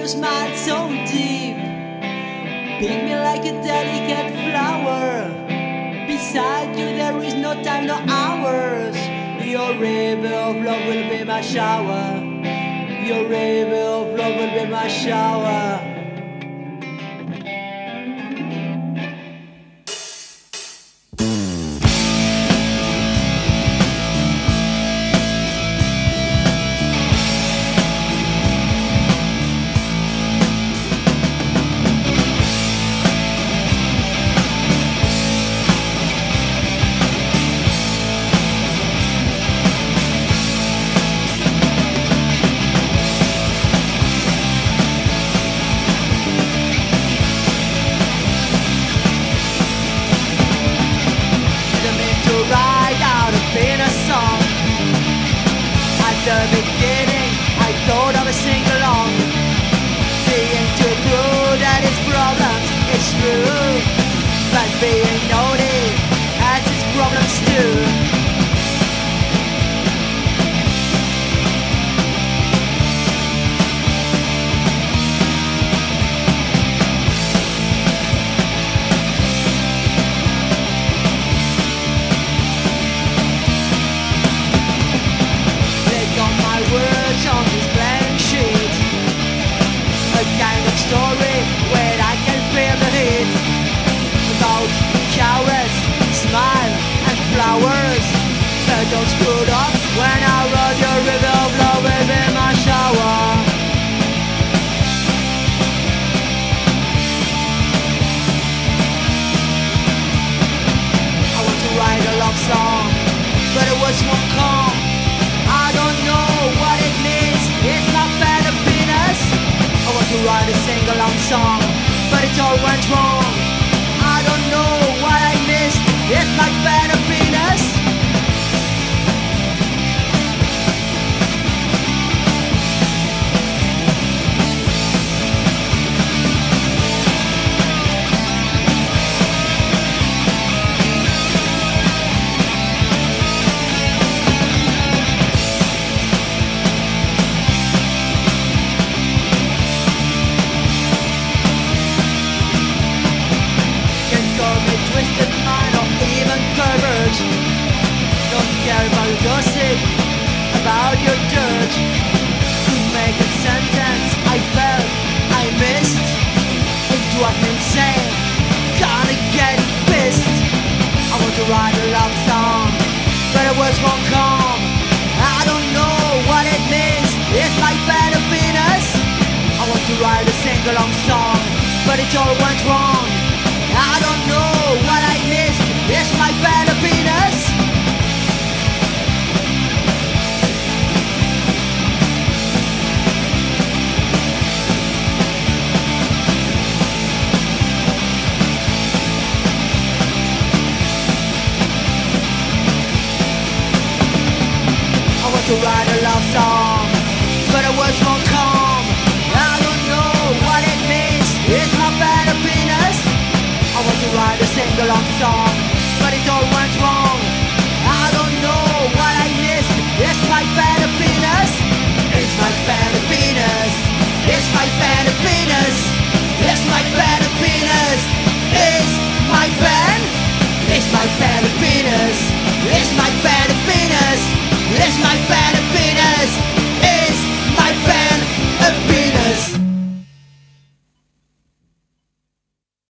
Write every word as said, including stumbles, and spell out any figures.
smile so deep. Pick me like a delicate flower. Beside you there is no time, no hours. Your river of love will be my shower. Your river of love will be my shower. At the beginning, I thought I would sing along. Being too good at its problems, it's true. But being naughty has its problems too. On this blank sheet, a kind of story where I can feel the heat. About cowards, smile and flowers. But don't screw up when I wrote your river of love within my shower. I want to write a love song, but it was one call. I don't know what it means, it's not bad happiness. I want to write a sing-along song, but it all went wrong. I don't know what I missed, it's like bad happiness. Twisted mind or even pervert. Don't care about your gossip, about your dirt. Could make a sentence I felt, I missed. Into an insane, kinda getting pissed. I want to write a love song, but it was wrong calm. I don't know what it means, it's like bad happiness. I want to write a sing-along song, but it all went wrong. I don't know what